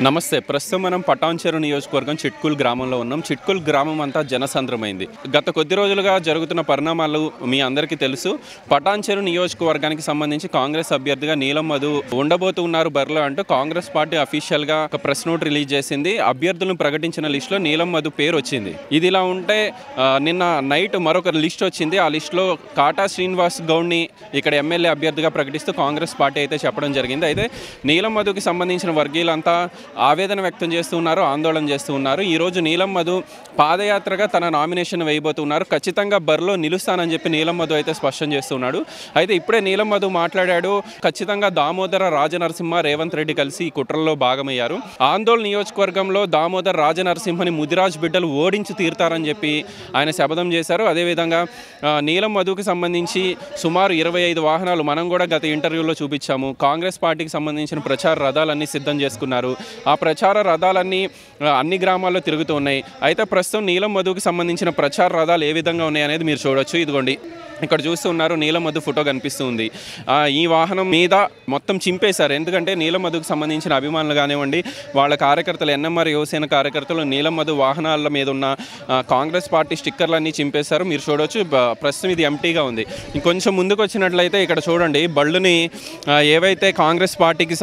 నమస్తే. ప్రస్తుతం మనం పటాన్చెరు నియోజకవర్గం చిట్కూల్ గ్రామంలో ఉన్నాం. చిట్కూల్ గ్రామం అంతా జనసంద్రమైంది. గత కొద్ది రోజులుగా జరుగుతున్న పరిణామాలు మీ అందరికీ తెలుసు. పటాన్చెరు నియోజకవర్గానికి సంబంధించి కాంగ్రెస్ అభ్యర్థిగా నీలం మధు ఉండబోతున్నారు బరిలో అంటూ కాంగ్రెస్ పార్టీ అఫీషియల్గా ఒక ప్రెస్ నోట్ రిలీజ్ చేసింది. అభ్యర్థులను ప్రకటించిన లిస్టులో నీలం మధు పేరు వచ్చింది. ఇది ఇలా ఉంటే నిన్న నైట్ మరొక లిస్ట్ వచ్చింది. ఆ లిస్టులో కాటా శ్రీనివాస్ గౌడ్ని ఇక్కడ ఎమ్మెల్యే అభ్యర్థిగా ప్రకటిస్తూ కాంగ్రెస్ పార్టీ అయితే చెప్పడం జరిగింది. అయితే నీలం మధుకి సంబంధించిన వర్గీయులంతా ఆవేదన వ్యక్తం చేస్తూ ఉన్నారు, ఆందోళన చేస్తూ ఉన్నారు. ఈరోజు నీలం మధు పాదయాత్రగా తన నామినేషన్ వేయబోతున్నారు. ఖచ్చితంగా బరిలో నిలుస్తానని చెప్పి నీలం మధు అయితే స్పష్టం చేస్తున్నాడు. అయితే ఇప్పుడే నీలం మధు మాట్లాడాడు. ఖచ్చితంగా దామోదర రాజనరసింహ రేవంత్ రెడ్డి కలిసి ఈ కుట్రల్లో భాగమయ్యారు. ఆందోళన నియోజకవర్గంలో దామోదర రాజనరసింహని ముదిరాజ్ బిడ్డలు ఓడించి తీరుతారని చెప్పి ఆయన శపథం చేశారు. అదేవిధంగా నీలం మధుకి సంబంధించి సుమారు 25 వాహనాలు మనం కూడా గత ఇంటర్వ్యూలో చూపించాము. కాంగ్రెస్ పార్టీకి సంబంధించిన ప్రచార రథాలన్నీ సిద్ధం చేసుకున్నారు. ఆ ప్రచార రథాలన్నీ అన్ని గ్రామాల్లో తిరుగుతూ ఉన్నాయి. అయితే ప్రస్తుతం నీలం మధుకి సంబంధించిన ప్రచార రథాలు ఏ విధంగా ఉన్నాయి అనేది మీరు చూడొచ్చు. ఇదిగోండి, ఇక్కడ చూస్తూ ఉన్నారు, నీలం మధు ఫోటో కనిపిస్తుంది. ఈ వాహనం మీద మొత్తం చింపేశారు. ఎందుకంటే నీలం మధుకు సంబంధించిన అభిమానులు కానివ్వండి, వాళ్ళ కార్యకర్తలు, ఎన్ఎంఆర్ యువసేన కార్యకర్తలు నీలం మధు వాహనాల మీద ఉన్న కాంగ్రెస్ పార్టీ స్టిక్కర్లన్నీ చింపేశారు. మీరు చూడవచ్చు, ప్రస్తుతం ఇది ఎంటీగా ఉంది. ఇంకొంచెం ముందుకు వచ్చినట్లయితే ఇక్కడ చూడండి, బళ్ళుని ఏవైతే కాంగ్రెస్ పార్టీకి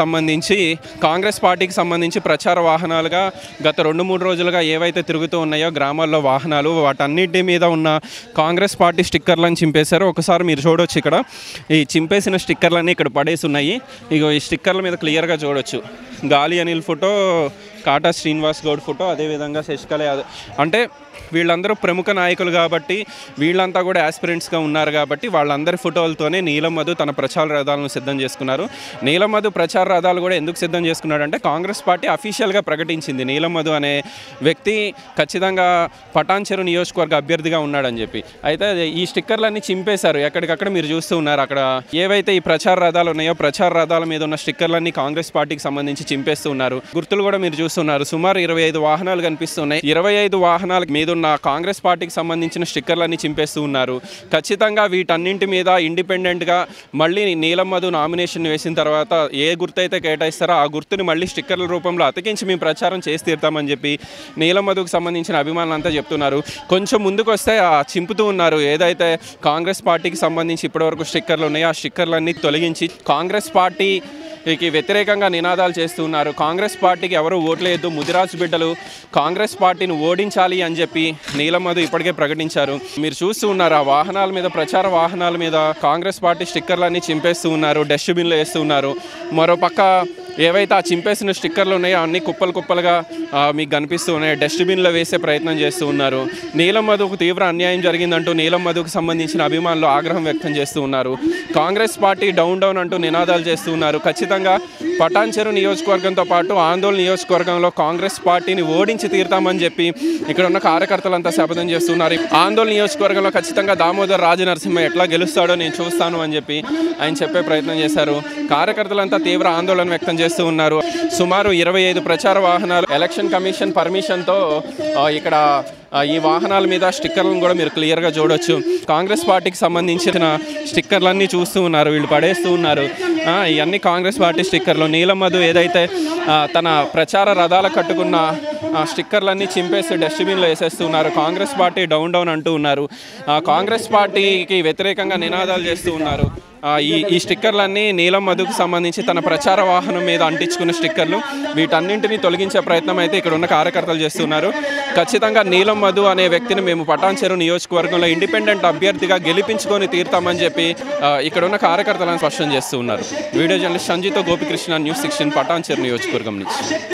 సంబంధించి ప్రచార వాహనాలుగా గత 2-3 రోజులుగా ఏవైతే తిరుగుతూ ఉన్నాయో గ్రామాల్లో వాహనాలు, వాటన్నిటి మీద ఉన్న కాంగ్రెస్ పార్టీ స్టిక్కర్లను చింపేశారు. ఒకసారి మీరు చూడవచ్చు, ఇక్కడ ఈ చింపేసిన స్టిక్కర్లన్నీ ఇక్కడ పడేసి ఉన్నాయి. ఇగో ఈ స్టిక్కర్ల మీద క్లియర్గా చూడవచ్చు గాలి అనిల్ ఫోటో, కాటా శ్రీనివాస్ గౌడ్ ఫోటో, అదేవిధంగా శశికళ యాదవ్. అంటే వీళ్ళందరూ ప్రముఖ నాయకులు కాబట్టి, వీళ్ళంతా కూడా యాస్పిరెంట్స్గా ఉన్నారు కాబట్టి వాళ్ళందరి ఫోటోలతోనే నీలం మధు తన ప్రచార రథాలను సిద్ధం చేసుకున్నారు. నీలం మధు ప్రచార రథాలు కూడా ఎందుకు సిద్ధం చేసుకున్నాడంటే, కాంగ్రెస్ పార్టీ అఫీషియల్గా ప్రకటించింది నీలం మధు అనే వ్యక్తి ఖచ్చితంగా పటాన్చెరు నియోజకవర్గ అభ్యర్థిగా ఉన్నాడని చెప్పి. అయితే ఈ స్టిక్కర్లన్నీ చింపేశారు. ఎక్కడికక్కడ మీరు చూస్తూ ఉన్నారు. అక్కడ ఏవైతే ఈ ప్రచార రథాలు ఉన్నాయో ప్రచార రథాల మీద ఉన్న స్టిక్కర్లన్నీ కాంగ్రెస్ పార్టీకి సంబంధించి చింపేస్తూ ఉన్నారు. గుర్తులు కూడా మీరు చూస్తున్నారు. సుమారు 25 వాహనాలు కనిపిస్తున్నాయి. 25 వాహనాల మీద ఉన్న కాంగ్రెస్ పార్టీకి సంబంధించిన స్టిక్కర్లన్నీ చింపేస్తూ ఉన్నారు. ఖచ్చితంగా వీటన్నింటి మీద ఇండిపెండెంట్గా మళ్ళీ నీలం మధు నామినేషన్ వేసిన తర్వాత ఏ గుర్తు అయితే కేటాయిస్తారో ఆ గుర్తుని మళ్ళీ స్టిక్కర్ల రూపంలో అతికించి మేము ప్రచారం చేసి తీరుతామని చెప్పి నీలం మధుకు సంబంధించిన అభిమానులంతా చెప్తున్నారు. కొంచెం ముందుకు వస్తే చింపుతూ ఉన్నారు. ఏదైతే కాంగ్రెస్ పార్టీకి సంబంధించి ఇప్పటివరకు స్టిక్కర్లు ఉన్నాయో ఆ స్టిక్కర్లన్నీ తొలగించి కాంగ్రెస్ పార్టీకి వ్యతిరేకంగా నినాదాలు చేస్తూ ఉన్నారు. కాంగ్రెస్ పార్టీకి ఎవరు ఓట్లేదు, ముదిరాజు బిడ్డలు కాంగ్రెస్ పార్టీని ఓడించాలి అని చెప్పి నీలం మధు ఇప్పటికే ప్రకటించారు. మీరు చూస్తూ ఉన్నారు, ఆ వాహనాల మీద, ప్రచార వాహనాల మీద కాంగ్రెస్ పార్టీ స్టిక్కర్లన్నీ చింపేస్తూ ఉన్నారు, డస్ట్బిన్లో వేస్తూ ఉన్నారు. మరోపక్క ఏవైతే ఆ చింపేసిన స్టిక్కర్లు ఉన్నాయో అన్ని కుప్పలుగా మీకు కనిపిస్తూ ఉన్నాయి. డస్ట్బిన్లో వేసే ప్రయత్నం చేస్తూ ఉన్నారు. నీలం మధుకు తీవ్ర అన్యాయం జరిగిందంటూ నీలం మధుకు సంబంధించిన అభిమానులు ఆగ్రహం వ్యక్తం చేస్తూ ఉన్నారు. కాంగ్రెస్ పార్టీ డౌన్ అంటూ నినాదాలు చేస్తూ ఉన్నారు. ఖచ్చితంగా పటాన్చెరు నియోజకవర్గంతో పాటు ఆందోళన నియోజకవర్గంలో కాంగ్రెస్ పార్టీని ఓడించి తీరుతామని చెప్పి ఇక్కడ ఉన్న కార్యకర్తలంతా శపథం చేస్తున్నారు. ఆందోళన నియోజకవర్గంలో ఖచ్చితంగా దామోదర్ రాజనరసింహ ఎట్లా గెలుస్తాడో నేను చూస్తాను అని చెప్పి ఆయన చెప్పే ప్రయత్నం చేశారు. కార్యకర్తలంతా తీవ్ర ఆందోళన వ్యక్తం చేస్తూ ఉన్నారు. సుమారు 25 ప్రచార వాహనాలు ఎలక్షన్ కమిషన్ పర్మిషన్తో ఇక్కడ ఈ వాహనాల మీద స్టిక్కర్లను కూడా మీరు క్లియర్గా చూడవచ్చు. కాంగ్రెస్ పార్టీకి సంబంధించిన స్టిక్కర్లన్నీ చూస్తూ ఉన్నారు, వీళ్ళు పడేస్తూ ఉన్నారు. ఇవన్నీ కాంగ్రెస్ పార్టీ స్టిక్కర్లు. నీలం మధు ఏదైతే తన ప్రచార రథాలు కట్టుకున్న స్టిక్కర్లన్నీ చింపేసి డస్ట్బిన్లో వేసేస్తున్నారు. కాంగ్రెస్ పార్టీ డౌన్ అంటూ ఉన్నారు. కాంగ్రెస్ పార్టీకి వ్యతిరేకంగా నినాదాలు చేస్తూ ఉన్నారు. ఈ స్టిక్కర్లన్నీ నీలం మధుకు సంబంధించి తన ప్రచార వాహనం మీద అంటించుకున్న స్టిక్కర్లు. వీటన్నింటినీ తొలగించే ప్రయత్నం అయితే ఇక్కడ ఉన్న కార్యకర్తలు చేస్తున్నారు. ఖచ్చితంగా నీలం మధు అనే వ్యక్తిని మేము పటాన్చెరు నియోజకవర్గంలో ఇండిపెండెంట్ అభ్యర్థిగా గెలిపించుకొని తీరుతామని చెప్పి ఇక్కడ ఉన్న కార్యకర్తలను స్పష్టం చేస్తూ ఉన్నారు. వీడియో జర్నలిస్ట్ సంజీతో గోపికృష్ణ, న్యూస్ 16 పటాన్చెరు నియోజకవర్గం నుంచి.